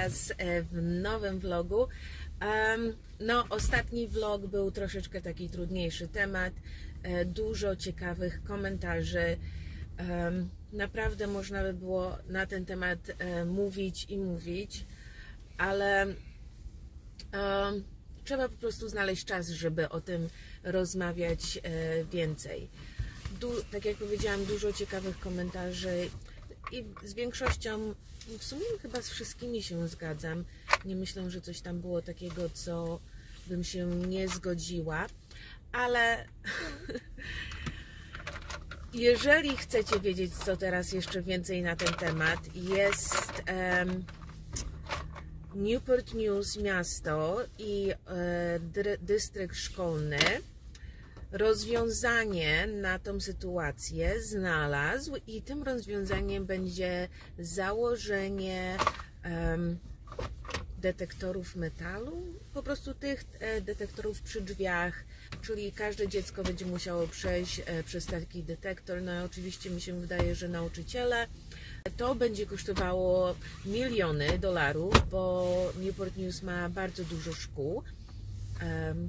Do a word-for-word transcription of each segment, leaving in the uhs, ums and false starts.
Was w nowym vlogu. Um, no, ostatni vlog był troszeczkę taki trudniejszy temat, dużo ciekawych komentarzy. Um, naprawdę można by było na ten temat e, mówić i mówić, ale e, trzeba po prostu znaleźć czas, żeby o tym rozmawiać e, więcej. Du, tak jak powiedziałam, dużo ciekawych komentarzy i z większością, w sumie chyba z wszystkimi się zgadzam. Nie myślę, że coś tam było takiego, co bym się nie zgodziła, ale jeżeli chcecie wiedzieć, co teraz jeszcze więcej na ten temat, jest um, Newport News miasto i e, dystrykt szkolny rozwiązanie na tą sytuację znalazł i tym rozwiązaniem będzie założenie um, detektorów metalu, po prostu tych e, detektorów przy drzwiach, czyli każde dziecko będzie musiało przejść e, przez taki detektor. No oczywiście mi się wydaje, że nauczyciele. To będzie kosztowało miliony dolarów, bo Newport News ma bardzo dużo szkół. Um,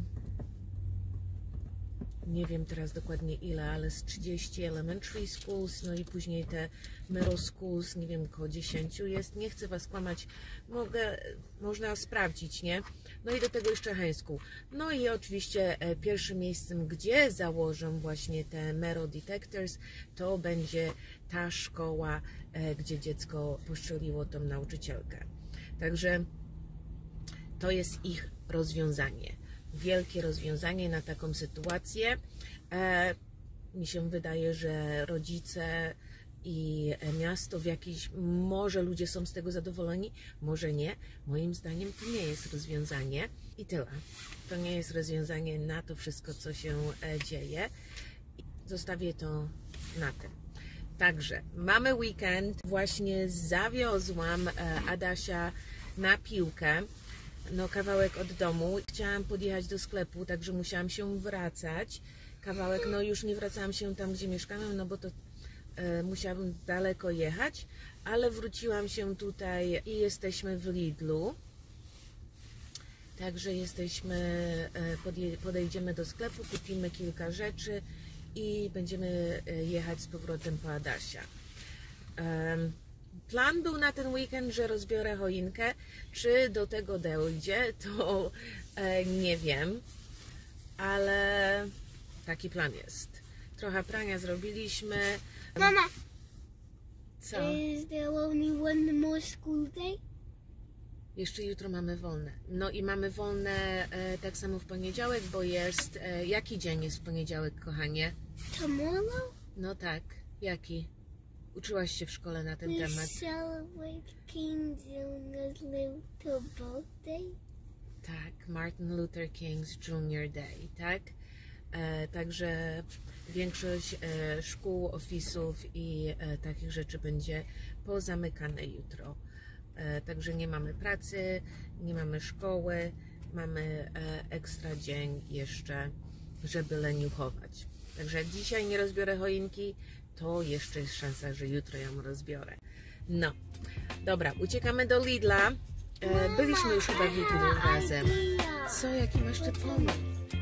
nie wiem teraz dokładnie ile, ale z trzydziestu elementary schools, no i później te middle schools, nie wiem, około dziesięciu jest. Nie chcę Was kłamać, mogę, można sprawdzić, nie? No i do tego jeszcze high school. No i oczywiście e, pierwszym miejscem, gdzie założę właśnie te metal detectors, to będzie ta szkoła, e, gdzie dziecko poszczeliło tą nauczycielkę. Także to jest ich rozwiązanie. Wielkie rozwiązanie na taką sytuację. E, mi się wydaje, że rodzice i miasto w jakiś, może ludzie są z tego zadowoleni, może nie. Moim zdaniem to nie jest rozwiązanie i tyle. To nie jest rozwiązanie na to wszystko, co się e, dzieje. Zostawię to na tym. Także mamy weekend. Właśnie zawiozłam e, Adasia na piłkę. No, kawałek od domu. Chciałam podjechać do sklepu, także musiałam się wracać. Kawałek, no już nie wracałam się tam, gdzie mieszkałam, no bo to e, musiałabym daleko jechać, ale wróciłam się tutaj i jesteśmy w Lidlu. Także jesteśmy, e, podje, podejdziemy do sklepu, kupimy kilka rzeczy i będziemy jechać z powrotem po Adasia. E, Plan był na ten weekend, że rozbiorę choinkę. Czy do tego dojdzie, to e, nie wiem, ale taki plan jest. Trochę prania zrobiliśmy. Mama, co? Is there only one more school day? Jeszcze jutro mamy wolne. No i mamy wolne e, tak samo w poniedziałek, bo jest... E, jaki dzień jest w poniedziałek, kochanie? Tomorrow? No tak, jaki? Uczyłaś się w szkole na ten We temat. celebrate King Junior's little birthday. Tak, Martin Luther King's Junior Day, tak? E, także większość e, szkół, ofisów i e, takich rzeczy będzie pozamykane jutro. E, także nie mamy pracy, nie mamy szkoły, mamy e, ekstra dzień jeszcze, żeby leniuchować. Także dzisiaj nie rozbiorę choinki, to jeszcze jest szansa, że jutro ją rozbiorę. No, dobra, uciekamy do Lidla. E, byliśmy już chyba w Lidlu razem. Co, jaki masz ty pomysł?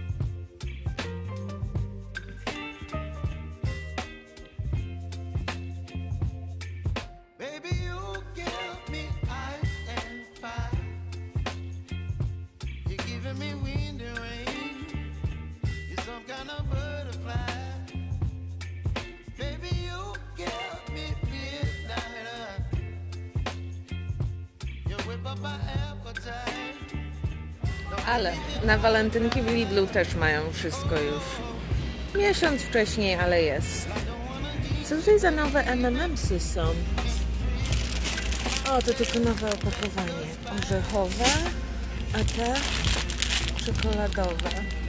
Ale na walentynki w Lidlu też mają wszystko już. Miesiąc wcześniej, ale jest. Co tutaj za nowe M and M'sy są? O, to tylko nowe opakowanie. Orzechowe, a te czekoladowe.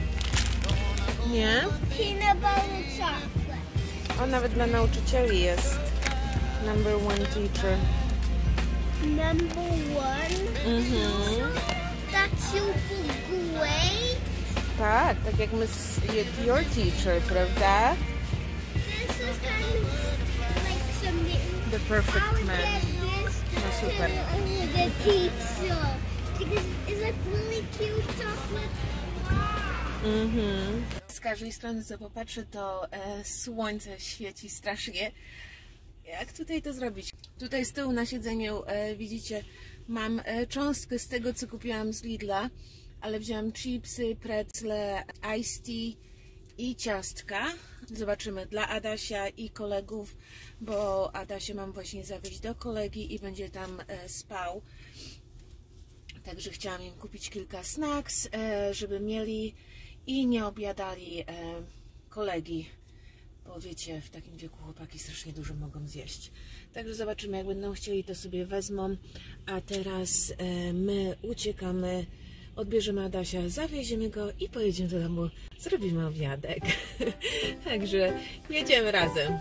Nie? Peanut butter chocolate. O, nawet dla nauczycieli jest. Number one teacher. Number one? Mhm. That's super great. Tak, tak jak my z your teacher, prawda? This is kind of like something. The perfect I would man. get this to No super. The teacher. Because it's like really cute chocolate. Mhm. Z każdej strony co popatrzę, to e, słońce świeci strasznie. Jak tutaj to zrobić? Tutaj z tyłu na siedzeniu e, widzicie, mam e, cząstkę z tego, co kupiłam z Lidla, ale wziąłam chipsy, pretzle, iced tea i ciastka. Zobaczymy dla Adasia i kolegów, bo Adasia mam właśnie zawieźć do kolegi i będzie tam e, spał. Także chciałam im kupić kilka snacks, e, żeby mieli i nie obiadali e, kolegi. Bo wiecie, w takim wieku chłopaki strasznie dużo mogą zjeść. Także zobaczymy, jak będą chcieli, to sobie wezmą. A teraz e, my uciekamy, odbierzemy Adasia, zawieziemy go i pojedziemy do domu, zrobimy obiadek. Także jedziemy razem.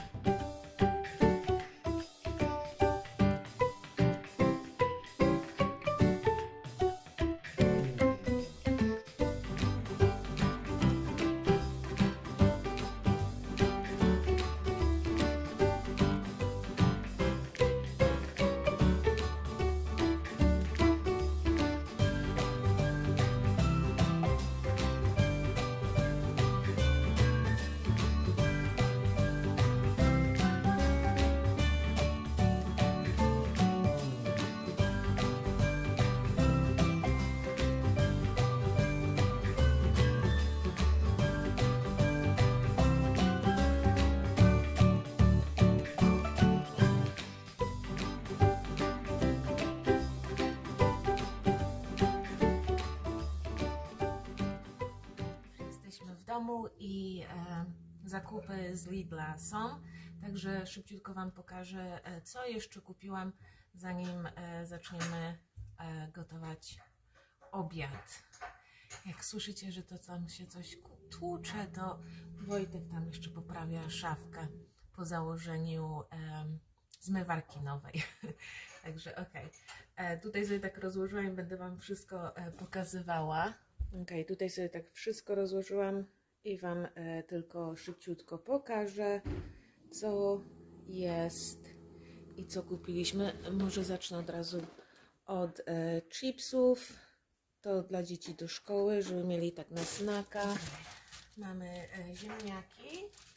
W domu i e, zakupy z Lidla są, także szybciutko Wam pokażę, e, co jeszcze kupiłam, zanim e, zaczniemy e, gotować obiad. Jak słyszycie, że to tam się coś tłucze, to Wojtek tam jeszcze poprawia szafkę po założeniu e, zmywarki nowej. Także okej. Okay. Tutaj sobie tak rozłożyłam i będę Wam wszystko e, pokazywała. Ok, tutaj sobie tak wszystko rozłożyłam i Wam e, tylko szybciutko pokażę, co jest i co kupiliśmy. Może zacznę od razu od e, chipsów. To dla dzieci do szkoły, żeby mieli tak na snacka. Mamy e, ziemniaki,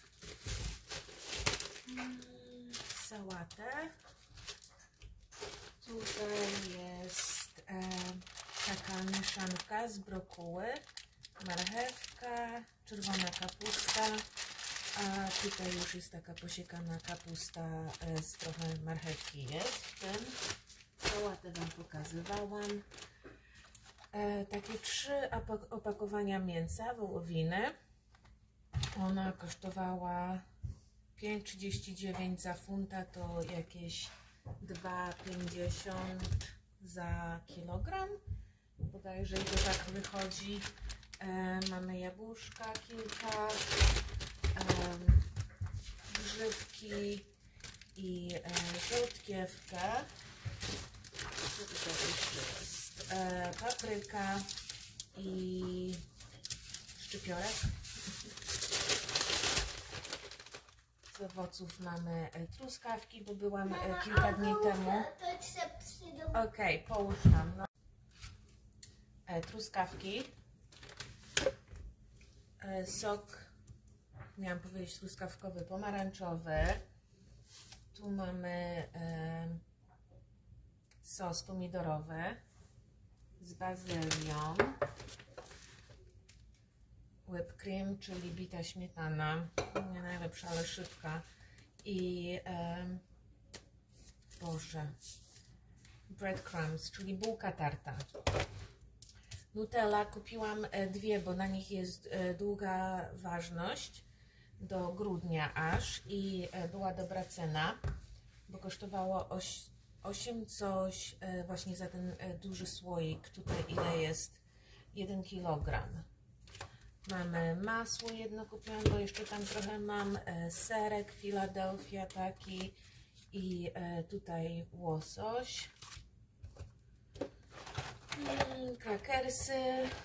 mm, sałatę. Tutaj jest e, taka mieszanka z brokuły, marchewka, czerwona kapusta, a tutaj już jest taka posiekana kapusta z trochę marchewki jest w tym. Sałatę Wam pokazywałam. E, takie trzy opakowania mięsa wołowiny. Ona kosztowała pięć trzydzieści dziewięć za funta, to jakieś dwa pięćdziesiąt za kilogram. Bodajże i to tak wychodzi. E, mamy jabłuszka kilka, e, grzybki i e, żołtkiewkę. Co tutaj jeszcze jest? E, papryka i szczypiorek. Z owoców mamy e, truskawki, bo byłam e, kilka dni temu. Okej, okay, połóż tam. No. E, truskawki, e, sok, miałam powiedzieć truskawkowy, pomarańczowy. Tu mamy e, sos pomidorowy z bazylią, whipped cream, czyli bita śmietana, nie najlepsza, ale szybka, i e, Boże, breadcrumbs, czyli bułka tarta. Nutella kupiłam dwie, bo na nich jest długa ważność do grudnia aż i była dobra cena, bo kosztowało osiem coś właśnie za ten duży słoik. Tutaj ile jest? jeden kilogram. Mamy masło jedno kupiłam, bo jeszcze tam trochę mam, serek Philadelphia taki i tutaj łosoś. Krakersy,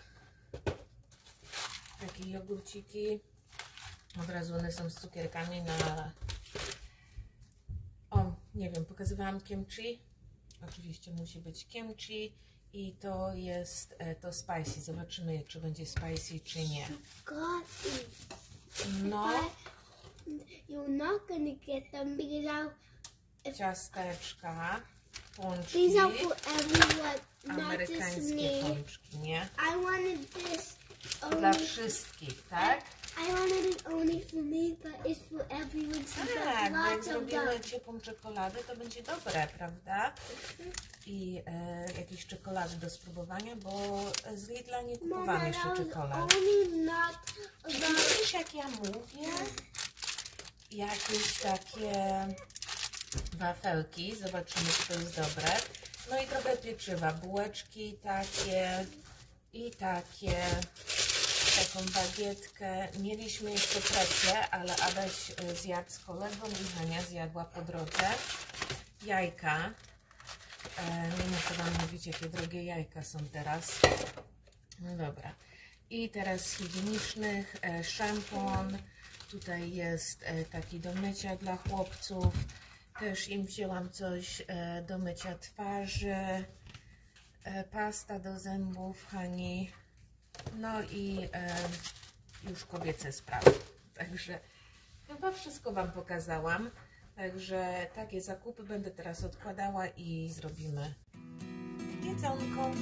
takie jogurciki, od razu one są z cukierkami na, o nie wiem, pokazywałam kimchi, Oczywiście musi być kimchi i to jest e, to spicy. Zobaczymy, czy będzie spicy, czy nie. Got it. No, You're not gonna get them because I'll. ciasteczka, pączki, These are for everyone, not just amerykańskie me. pączki, nie? I wanted this Dla only. wszystkich, tak? I wanted it only for me, but it's for everyone. So Tak, there's bo jak lots of them. zrobimy ciepłą czekoladę, to będzie dobre, prawda? I e, jakieś czekolady do spróbowania, bo z Lidla nie kupowałam Mama, jeszcze that was czekolad. only not Czy about. widzisz, jak ja mówię? Jakieś takie wafelki, zobaczymy, czy to jest dobre. No i trochę pieczywa, bułeczki takie i takie, taką bagietkę. Mieliśmy jeszcze precję, ale Adaś zjadł z kolegą i Hania zjadła po drodze. Jajka. E, nie muszę Wam mówić, jakie drogie jajka są teraz. No dobra. I teraz z higienicznych e, szampon. Tutaj jest e, taki do mycia dla chłopców. Też im wzięłam coś e, do mycia twarzy. E, pasta do zębów Hani. No i e, już kobiece sprawy. Także chyba wszystko Wam pokazałam. Także takie zakupy będę teraz odkładała i zrobimy jedzonko.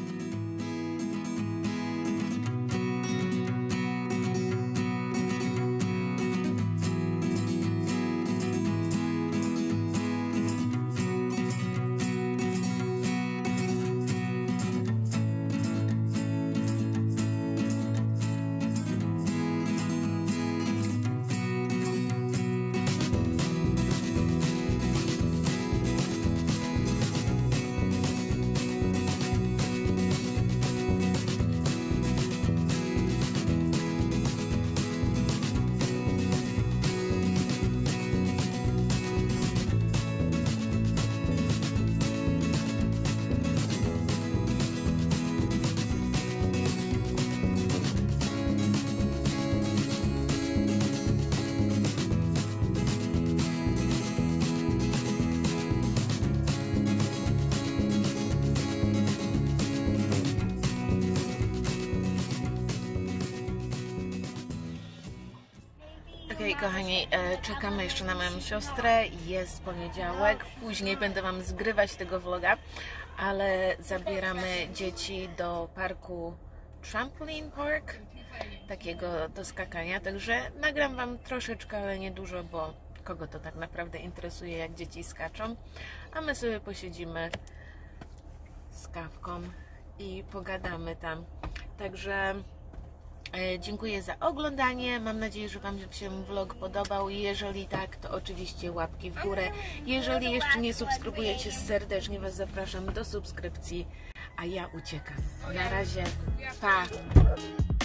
Okej, okay, kochani, czekamy jeszcze na moją siostrę. Jest poniedziałek, później będę Wam zgrywać tego vloga, ale zabieramy dzieci do parku Trampoline Park, takiego do skakania, także nagram Wam troszeczkę, ale nie dużo, bo kogo to tak naprawdę interesuje, jak dzieci skaczą, a my sobie posiedzimy z kawką i pogadamy tam. Także dziękuję za oglądanie. Mam nadzieję, że Wam się vlog podobał. Jeżeli tak, to oczywiście łapki w górę. Jeżeli jeszcze nie subskrybujecie, serdecznie Was zapraszam do subskrypcji. A ja uciekam. Na razie. Pa!